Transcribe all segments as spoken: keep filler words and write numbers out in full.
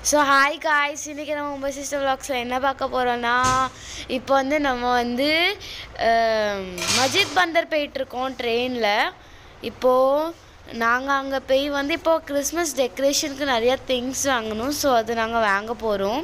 So hi guys, இன்றைக்கி நம்ம உங்கள் சிஸ்டர் விளாக்ஸில் என்ன பார்க்க போகிறோன்னா, இப்போ வந்து நம்ம வந்து மஜித் பந்தர் போயிட்டுருக்கோம் ட்ரெயினில். இப்போது நாங்கள் அங்கே போய் வந்து இப்போது கிறிஸ்மஸ் டெக்கரேஷனுக்கு நிறையா திங்ஸ் வாங்கணும். ஸோ அது நாங்கள் வாங்க போகிறோம்.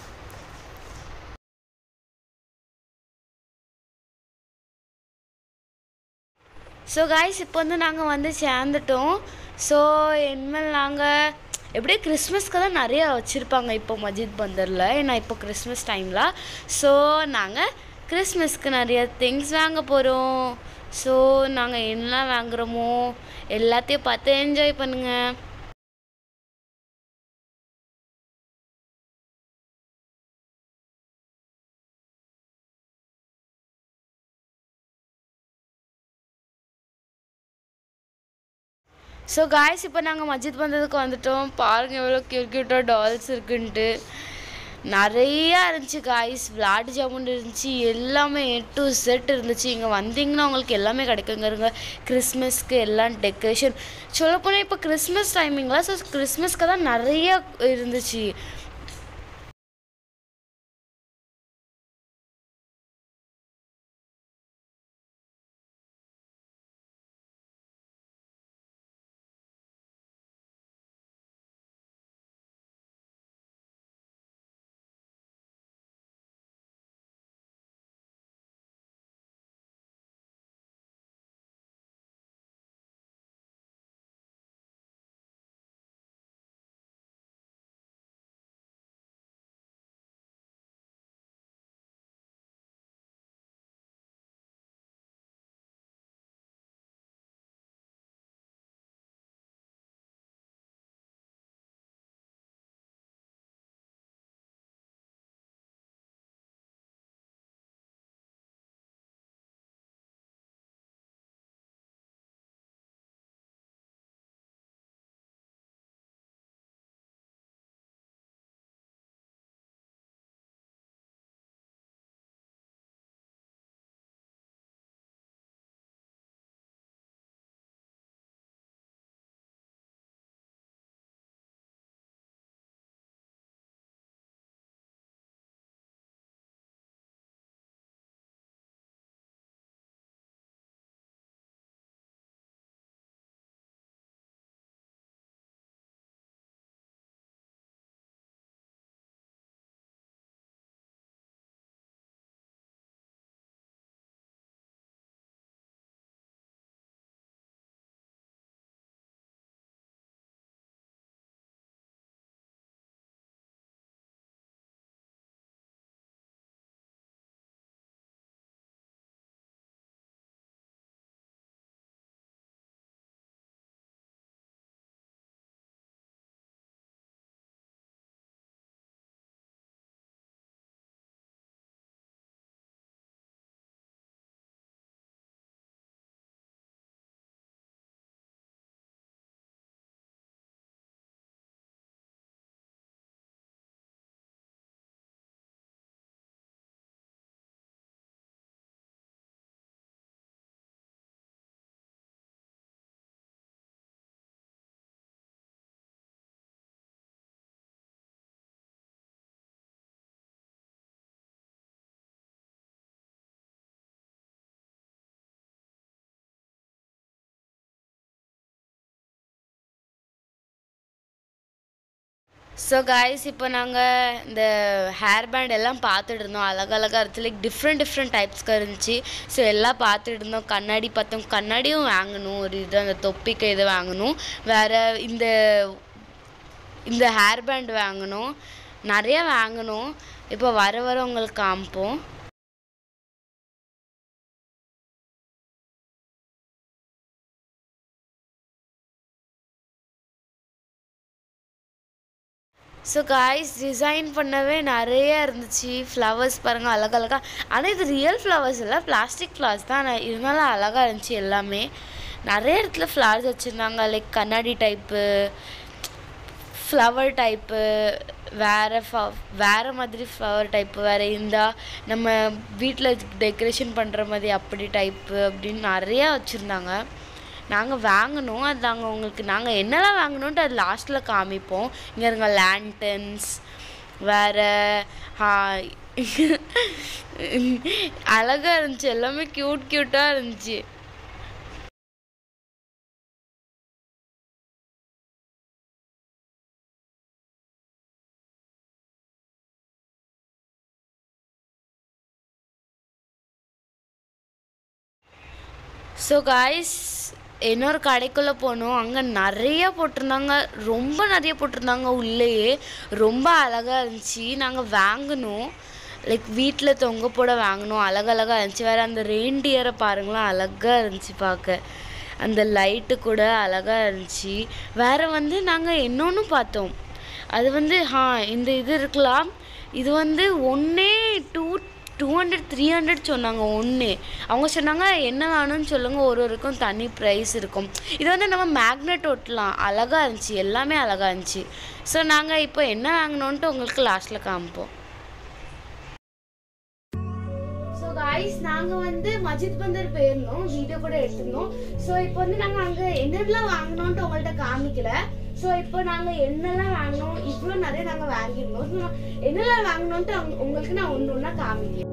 ஸோ காய்ஸ், இப்போ வந்து நாங்கள் வந்து சேர்ந்துட்டோம். ஸோ இனிமேல் நாங்கள் எப்படியே கிறிஸ்மஸ்க்கு தான் நிறையா வச்சுருப்பாங்க இப்போ மஜித் பந்தரில், ஏன்னா இப்போ கிறிஸ்மஸ் டைமில். ஸோ நாங்கள் கிறிஸ்மஸ்க்கு நிறைய திங்ஸ் வாங்க போகிறோம். ஸோ நாங்கள் என்ன வாங்குகிறோமோ எல்லாத்தையும் பார்த்து என்ஜாய் பண்ணுங்கள். ஸோ காய்ஸ், இப்போ நாங்கள் மஜித் பந்தருக்கு வந்துட்டோம். பாருங்கள் எவ்வளோ க்யூட் க்யூட்டாக டால்ஸ் இருக்குன்ட்டு. நிறையா இருந்துச்சு காய்ஸ். விளாட்டு ஜாமுன் இருந்துச்சு, எல்லாமே ஏ டு செட் இருந்துச்சு. இங்கே வந்தீங்கன்னா உங்களுக்கு எல்லாமே கிடைக்குங்கிறங்க. கிறிஸ்மஸ்க்கு எல்லாம் டெக்கரேஷன் சொல்லப்போனால் இப்போ கிறிஸ்மஸ் டைமிங்கில். ஸோ கிறிஸ்மஸ்க்கு தான் நிறையா இருந்துச்சு. ஸோ காய்ஸ், இப்போ நாங்கள் இந்த ஹேர் பேண்ட் எல்லாம் பார்த்துட்டு இருந்தோம். அழகழகாக இருந்துச்சு, லைக் டிஃப்ரெண்ட் டிஃப்ரெண்ட் டைப்ஸ்க்கு இருந்துச்சு. ஸோ எல்லாம் பார்த்துட்டு இருந்தோம். கண்ணாடி பார்த்தோம், கண்ணாடியும் வாங்கணும். ஒரு இது அந்த தொப்பிக்கு இதை வாங்கணும். வேறு இந்த இந்த ஹேர் பேண்ட் வாங்கணும். நிறையா வாங்கணும். இப்போ வர வர உங்களுக்கு காமிப்போம். ஸோ காய்ஸ், டிசைன் பண்ணவே நிறையா இருந்துச்சு. ஃப்ளவர்ஸ் பாருங்கள் அழகழகாக. ஆனால் இது ரியல் ஃப்ளவர்ஸ் இல்லை, பிளாஸ்டிக் ஃப்ளவர்ஸ் தான். ஆனால் இதனால அழகாக இருந்துச்சு. எல்லாமே நிறைய இடத்துல ஃப்ளவர்ஸ் வச்சுருந்தாங்க. லைக் கண்ணாடி டைப்பு, ஃப்ளவர் டைப்பு, வேறு ஃப வேறு மாதிரி ஃப்ளவர் டைப்பு வேறு இருந்தால் நம்ம வீட்டில் டெக்கரேஷன் பண்ணுற மாதிரி அப்படி டைப்பு அப்படின்னு நிறையா வச்சுருந்தாங்க. நாங்கள் வாங்கினோம். அது நாங்கள் உங்களுக்கு நாங்கள் என்னெல்லாம் வாங்கினோன்ட்டு அது லாஸ்ட்டில் காமிப்போம். இங்கே இருங்க லேண்டன்ஸ், வேறு அழகாக இருந்துச்சு, எல்லாமே க்யூட் க்யூட்டாக இருந்துச்சு. ஸோ காய்ஸ் இன்னொரு கடைக்குள்ளே போனோம். அங்கே நிறைய போட்டிருந்தாங்க, ரொம்ப நிறைய போட்டிருந்தாங்க. உள்ளேயே ரொம்ப அழகாக இருந்துச்சு. நாங்கள் வாங்கினோம், லைக் வீட்டில் தொங்க போட வாங்கினோம். அழகழகாக இருந்துச்சு. வேறு அந்த ரெயின்டியரை பாருங்களேன், அழகாக இருந்துச்சு பார்க்க. அந்த லைட்டு கூட அழகாக இருந்துச்சு. வேறு வந்து நாங்கள் இன்னொன்று பார்த்தோம். அது வந்து ஹா இந்த இது இருக்கலாம், இது வந்து ஒன்றே two two hundred three hundred சொன்னாங்க ஒன்று. அவங்க சொன்னாங்க என்ன வேணும்னு சொல்லுங்கள், ஒரு ஒருக்கும் தனி ப்ரைஸ் இருக்கும். இது வந்து நம்ம மேக்னெட் ஒட்டலாம். அழகாக இருந்துச்சு, எல்லாமே அழகாக இருந்துச்சு. ஸோ நாங்கள் இப்போ என்ன வாங்கினோன்ட்டு உங்களுக்கு லாஸ்ட்டில் காமிப்போம். ஸோ காய்ஸ் நாங்கள் வந்து மஜித் பந்தர் போயிருந்தோம், வீடியோ கூட எடுத்திருந்தோம். ஸோ இப்போ வந்து நாங்கள் அங்கே என்னெல்லாம் வாங்கினோன்ட்டு உங்கள்கிட்ட காமிக்கல. ஸோ இப்போ நாங்கள் என்னெல்லாம் வாங்கினோம், இவ்வளோ நிறைய நாங்கள் வாங்கியிருந்தோம். ஸோ என்னெல்லாம் வாங்கினோன்ட்டு உங்களுக்கு நான் ஒன்று ஒன்றா காமிக்கிறேன்.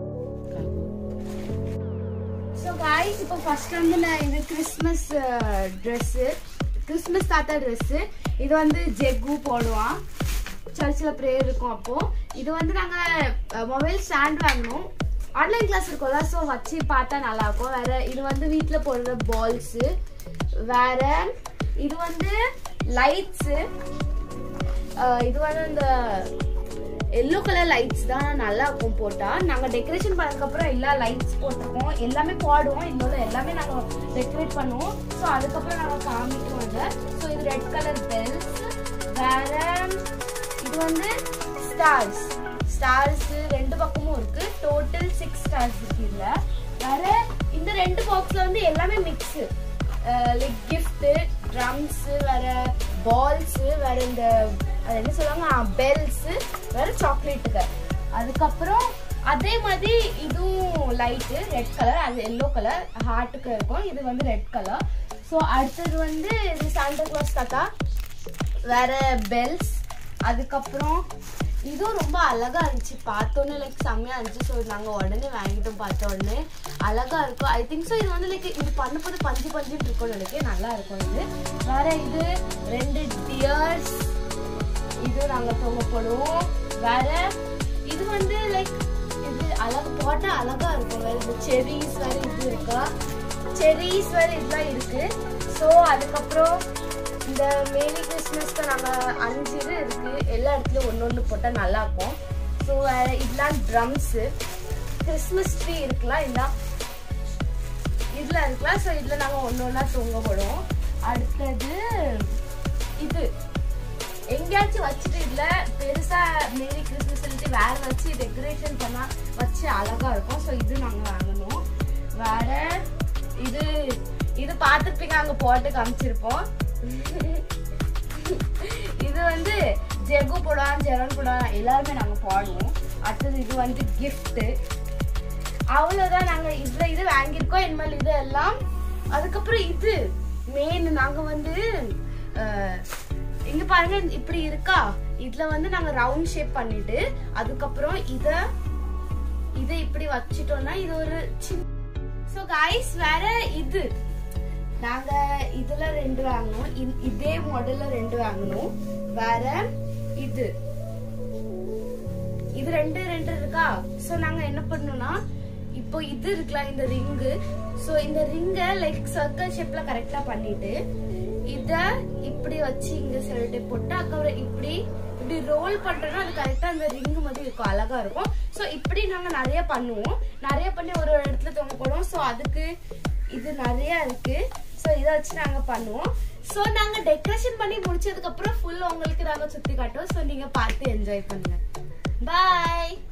ஸோ காய்ஸ் இப்போ ஃபர்ஸ்ட் வந்து நான் இது கிறிஸ்மஸ் ட்ரெஸ்ஸு, கிறிஸ்மஸ் தாத்தா ட்ரெஸ்ஸு. இது வந்து ஜெக்கு போடுவான், சர்ச்சில் ப்ரேயர் இருக்கும். அப்போது இது வந்து நாங்கள் மொபைல் ஸ்டாண்ட் வாங்கினோம். ஆன்லைன் கிளாஸ் இருக்கும்ல, ஸோ வச்சு பார்த்தா நல்லாயிருக்கும். வேறு இது வந்து வீட்டில் போடுற பால்ஸு. வேறு இது வந்து லைட்ஸு. இது வந்து இந்த எல்லோ கலர் லைட்ஸ் தான் நல்லா இருக்கும் போட்டால். நாங்கள் டெக்கரேஷன் பண்ணதுக்கப்புறம் எல்லா லைட்ஸ் போட்டிருக்கோம், எல்லாமே போடுவோம். இதோட எல்லாமே நாங்கள் டெக்கரேட் பண்ணுவோம். ஸோ அதுக்கப்புறம் நாங்கள் காமிக்குவோம் இதை. ஸோ இது ரெட் கலர் பெல்ஸ். வேறு இது வந்து ஸ்டார்ஸ், ஸ்டார்ஸு ரெண்டு பக்கமும் இருக்குது. டோட்டல் சிக்ஸ் ஸ்டார்ஸ் இருக்குது இதில். வேறு இந்த ரெண்டு பாக்ஸில் வந்து எல்லாமே மிக்ஸு, லைக் கிஃப்ட்டு, ட்ரம்ஸு, வேறு பால்ஸு, வேறு இந்த அது என்ன சொல்லுவாங்க பெல்ஸு, வேறு சாக்லேட்டுக்கு. அதுக்கப்புறம் அதே மாதிரி இதுவும் லைட்டு ரெட் கலர், அது எல்லோ கலர் ஹார்ட்டுக்கு இருக்கும். இது வந்து ரெட் கலர். ஸோ அடுத்தது வந்து இது சாண்டா கிளாஸ் தாத்தா, வேறு பெல்ஸ். அதுக்கப்புறம் இதுவும் ரொம்ப அழகாக இருந்துச்சு, பார்த்தோன்னே லைக் செம்மையாக இருந்துச்சு. ஸோ நாங்கள் உடனே வாங்கிட்டோம், பார்த்த உடனே அழகாக இருக்கும். ஐ திங்க் ஸோ இது வந்து லைக் இது பண்ணும்போது பஞ்சு பஞ்சுன்னு இருக்கும்னு நினைக்கிறேன், நல்லா இருக்கும் இது. வேறு இது ரெண்டு டியர்ஸ், இது நாங்கள் தொங்க போடுவோம். வேறு இது வந்து லைக் இது அழகு போட்டால் அழகாக இருக்கும். வேறு இந்த செரிஸ் வேறு இது இருக்கா, செரிஸ் வேறு இதெல்லாம் இருக்குது. ஸோ அதுக்கப்புறம் இந்த மேரி கிறிஸ்மஸ்க்கு நாங்கள் அஞ்சு இது இருக்குது, எல்லா இடத்துலையும் ஒன்று ஒன்று போட்டால் நல்லாயிருக்கும். ஸோ வேறு இதெல்லாம் ட்ரம்ஸு. கிறிஸ்மஸ் ட்ரீ இருக்கலாம், இதெல்லாம் இதில் இருக்கலாம். ஸோ இதில் நாங்கள் ஒன்று ஒன்றா தொங்க போடுவோம். அடுத்தது இது எங்கேயாச்சும் வச்சுட்டு இதில் பெருசாக மேரி கிறிஸ்மஸ் சொல்லிட்டு வேறு வச்சு டெக்கரேஷன் பண்ணால் வச்சு அழகாக இருக்கும். ஸோ இது நாங்கள் வாங்கணும். வேறு இது இது பார்த்துருப்பீங்க, அங்கே போட்டு காமிச்சிருப்போம். இது வந்து ஜெகு போடுவான், ஜெரன் போடுவான், எல்லாருமே நாங்கள் பாடுவோம். அடுத்தது இது வந்து கிஃப்ட்டு. அவ்வளோதான், நாங்கள் இதில் இது வாங்கியிருக்கோம். இனிமேல் இது எல்லாம். அதுக்கப்புறம் இது மெயின் நாங்கள் வந்து இங்கே பாருங்க இப்படி இருக்கா, இதில் வந்து நாங்கள் ரவுண்ட் ஷேப் பண்ணிட்டு அதுக்கப்புறம் இதை இதை இப்படி வச்சிட்டோம்னா இது ஒரு சின்ன. ஸோ கைஸ் வேற இது நாங்க இதுல ரெண்டு வாங்கணும், இதே மாடல்ல ரெண்டு வாங்கணும். வேற இது இது ரெண்டு ரெண்டு இருக்கா. சோ நாங்க என்ன பண்ணோம்னா இப்போ இது இருக்கலாம் இந்த ரிங்கு. சோ இந்த ரிங்க லைக் சர்க்கிள் ஷேப்ல கரெக்டா பண்ணிட்டு இத இப்படி வச்சு இங்க செல்டே போட்டு அப்புறம் இப்படி இப்படி ரோல் பண்றோம்னா அது கரெக்டா அந்த ரிங் மாதிரி இருக்கும், அழகா இருக்கும். சோ இப்படி நாங்க நிறைய பண்ணுவோம், நிறைய பண்ணி ஒரு ஒரு இடத்துல தொங்க போடுவோம். சோ அதுக்கு இது நிறைய இருக்கு. சோ இதை வச்சு நாங்க பண்ணுவோம். சோ நாங்க டெக்கரேஷன் பண்ணி முடிச்சதுக்கு அப்புறம் ஃபுல் உங்களுக்கு நாங்க சுத்தி காட்டுவோம். சோ நீங்க பார்த்து என்ஜாய் பண்ணுங்க. பாய்.